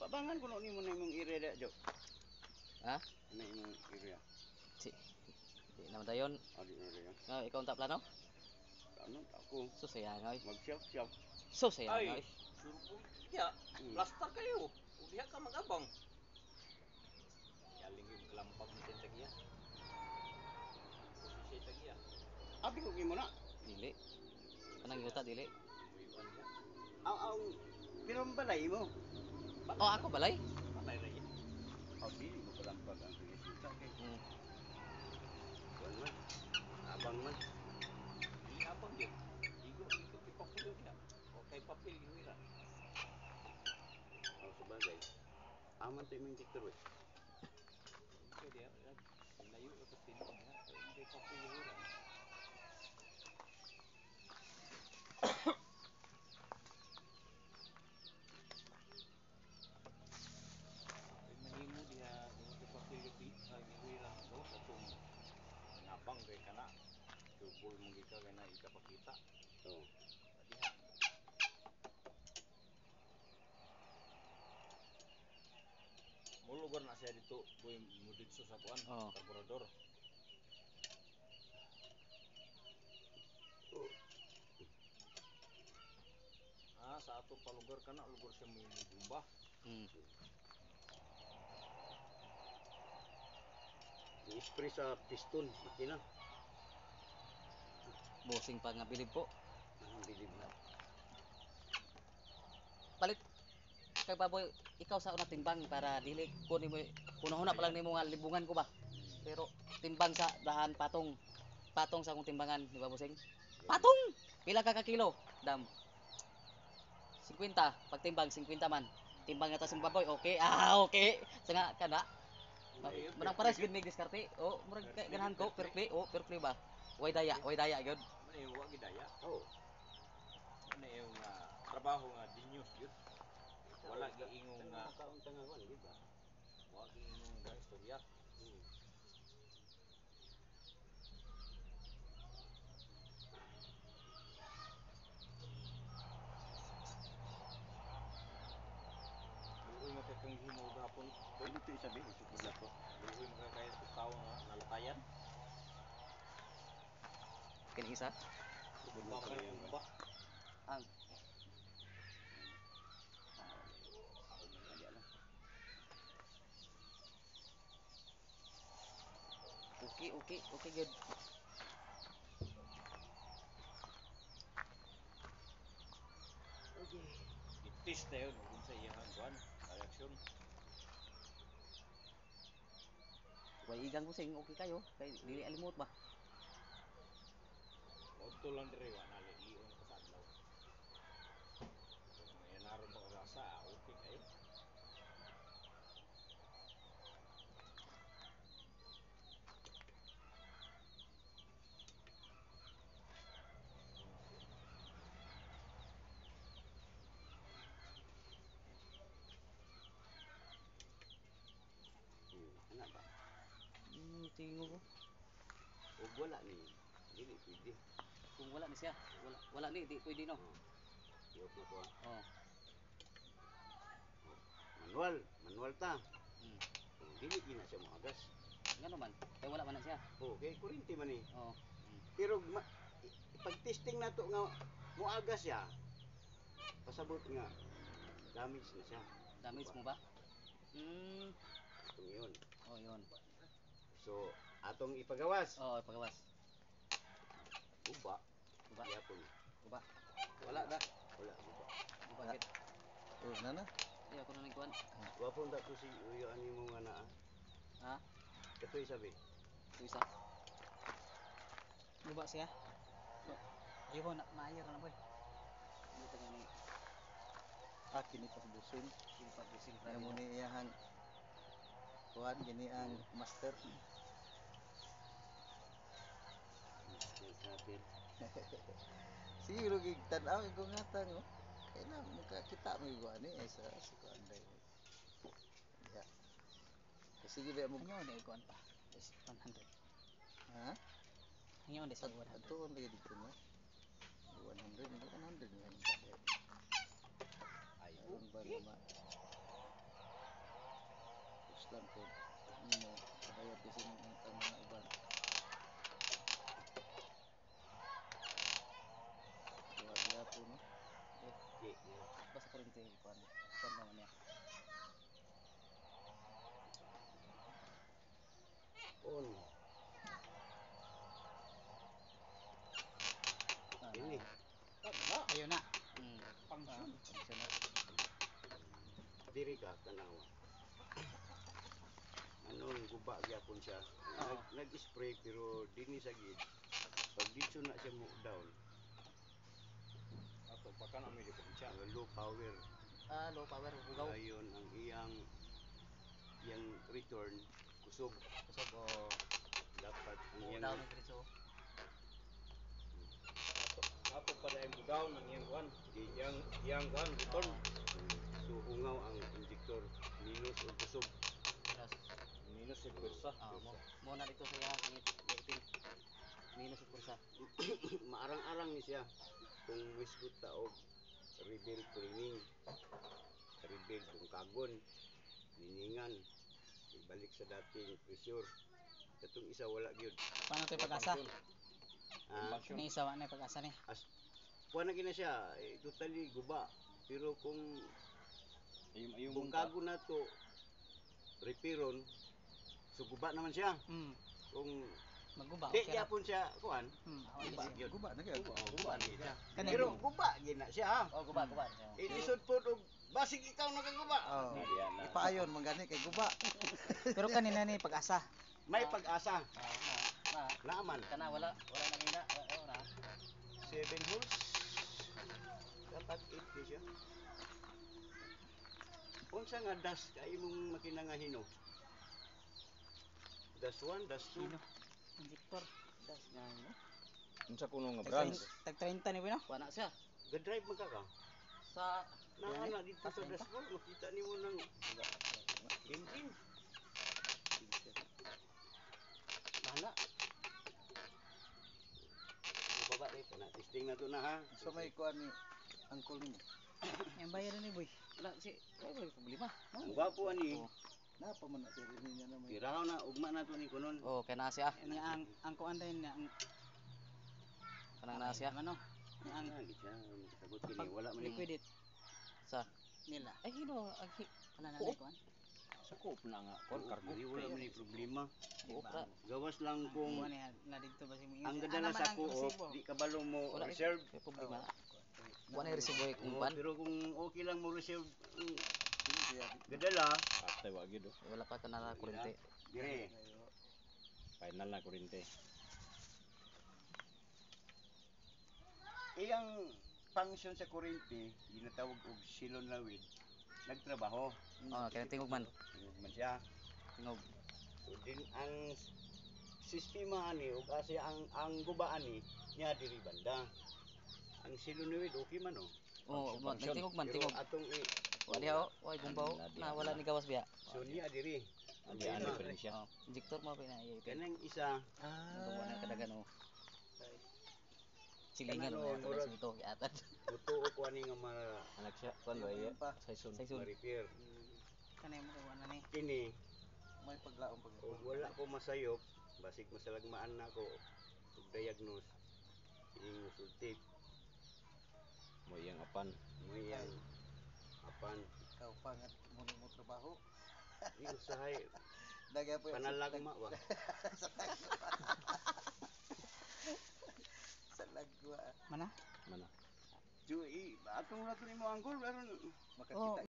Pabangan kuno nimo na imong area da, Jo. Ha? Ano imong area? Si. Di naman dayon. Adi na rin. Ikaw ang plano? Ano ako? So sayang ay. Mag-shop-shop. So sayang Ay, ay. suruh ya, plaster kayo. Udiha ka magabang. Galing yung kalampag ni Tentagia. Posisi Tentagia. Abi ko gimo na. Dili. Kanang yuta dili. Muyuan niya. Ang pero ang balay mo. Oh, ako balay. Patay lagi. Abi mo kalampag ang tugisita kay. Kuan man. Abang man. Di abang yun. Igo ipapulo niya. O kay papel yung ira. Oh, sabagay. Aman to imong diktor. Ito dia. Layo ka tinig niya. Kay papel yung ira. Mahimo dia kay papel yung ira. Gawas atong ngabang kay kana. Tubol mong ika kay na ikapakita. Oh. Diha. Mo lugar na siya dito, boy muditso sa kuan, karburador. Sa ato pa lugar kana, lugar siya may bumba. I-spray sa piston, makina. Bosing pa nga bilib po. Bilib na. Palit kay baboy, ikaw sa una timbang para dili kunin mo una-una pa lang nimo nga libungan ko ba. Pero timbang sa dahan patong. Patong sa akong timbangan, di ba Bosing? Patong. Pila ka kilo? Dam. 50. Pag timbang 50 man. Timbang nga ta sa baboy, okay. Okay. Sa nga kana. Manang pares gid mig diskarte. Oh, murag ganahan ko, fair play. Oh, fair play ba? Way daya gyud. Ano wa gidaya? Oh. Ano yung trabaho nga genius yun. Wala giingong nga kaon tangawan gid ba? wala giingong nga istorya. Uy makakang himo gapon. Ano to isabi? Isukod na to. Uy makakaya sa tao nga nalatayan. Kini isa. Bumba ka bumba. Ang Okay good. Okay. Itis na yun kung sa iyang kuan, reaksyon. Way igang Bosing, okay kayo. Kay dili alimot ba? Auto lang dire wa na liion ka sa adlaw. Kung may naron pa kagasa, okay kayo. Ana ba? Tingo ko. O wala ni. Dili pwede. Kung wala ni siya, wala ni di pwede no. Iyot na ko. Oh. Manual ta. Dili gina siya mo agas. Ngano man? Kay wala man na siya. Okay, kurinti man ni. Oh. Pero pag testing nato nga muagas siya, pasabot nga damage na siya. Damage mo ba? Itong yun. Oh, yun. So, atong ipagawas. Oh, pagawas. Uba. Uba. Yapon. Uba. Wala na. Wala uba. Uba gid. Oh, nana. Ay ako na nagkuan. Wapon ta to si uyo ani mo nga naa. Ha? Katoy sabi. Ito isa. Uba siya. Ayo na maayo na boy. Ano ta gani? Kini pagbusin. Kini pagbusin Nga mo ni iyahang kuan gini ang master. Siguro gig tan-aw ko ngatang oh. Kaya na makakita mo yung ani sa kuan day. Ya. Sige ba mo Anyo na ikuan pa. Is 100. ha? Anyo na sa 100. Ato on lagi dito no. 100 nga. Ay, Ang ba naman. lang po. Nimo bayad kasi mo ang mga uban. Wala po no. Okay. Basta kurente kuan. Kuan naman niya. On. Ini. Ayun na. Function. Function na. Diri ka tanawa. Anong guba gyapon siya. Oo. Nag-spray pero dini sa gid. Pag dito na siya mo down, Ato pa ka na may diferensya. low power. Low power hugaw. Ayon ang iyang return kusog. Kusog o Dapat ang o iyang down ng diretso. Ato pa dahil mo down ang iyang kuan. Iyang kuan return. so ungaw ang injector minus o kusog. Minus. Minus yung pwersa. Mo na dito sa ngit iting. Minus yung kursa. Maarang-arang ni siya kung misgot ta og rebuild cleaning. Rebuild kung kagon, liningan, ibalik sa dating pressure. Katong isa wala gyud. Paano tayo pag-asa? Ah, Ni isa wa na pag-asa ni. kuha na gina siya, totally guba. Pero kung Ayun kung mong kago na to repairon, so guba naman siya. Kung Maguba di okay ra. gyapon siya kuan, Awan guba ni. gyud. Guba na gyud. Guba ni siya. Kani Pero guba gina siya ha. Oh, guba. Ilisod po og basig ikaw nakaguba. Oh. Nadiyan na. Ipaayon man gani kay guba. Pero kanina ni pag-asa. May pag-asa. Na. Naaman. Kana wala na hina. Wala. 7 holes. Dapat 8 ni siya. Unsa nga dash ka imong makina nga hino? Dash 1, dash 2. Sino? Injector. Das nga no. Unsa kuno nga Tag brands? 30 ni Bino. Kuha na siya. Ga-drive man ka ka? Sa Naana dito sa dashboard, makita nimo ng engine. Naana. Baba dito na. Testing na to na ha. So may kuan ni angkol nimo. Yang bayar ni boy. wala si may problema. Ang gwapo ani. Napa man na diri niya na may Tiraw na ugma na to ni kunon. Oh, kay na siya. Ni ang kuan din ni ang Kanang na siya. ano? Ni ang Ang gitya, sagot kini wala man ni. liquidate Sa nila. ay hino ang Wala na Oo. ni kuan. Sakop na nga kon kargo. Wala man ni problema. Opra. Gawas lang kung Kuan ni na dito ba si mo. ang gadala sa co-op, di kabalo mo Wala reserve. may problema. Wala ni resibo kung Oo, pan. pero kung okay lang mo reserve, siya. gadala, Patay wa gyud. Wala pa kana kurente. dire. Final na kurente. Iyang function sa kuryente, ginatawag og solenoid, nagtrabaho. Oh, kaya tingog man. Tingog man siya. Tingog. So din ang sistema ani ug asa ang guba ani niya diri banda. Ang solenoid okay man oh. Oh, Function. tingog man, Pero tingog. atong Wala ho, way bumbaw na wala ni gawas biya. so niya diri. Andi ang diferensya. Oh, injector mo pa na iya ipin. Kanang isa Nung wala kadagan oh. Silingan Kanang mo noon, na murag- ito iatan. buto ko ani nga Anak siya kon wa iya. pa Saison. ma-repair. Kanay mo kuan na ni. Kini may paglaom pag kung wala ko masayop, basig masalagmaan na ako og diagnose ining sulti Mo iyang apan. mo yang apan ikaw pa nga mo trabaho. di usahay Dagay po panalagma ba. sa lagwa. Mana? Mana? Ju atong nato nimo anggol aron Makakita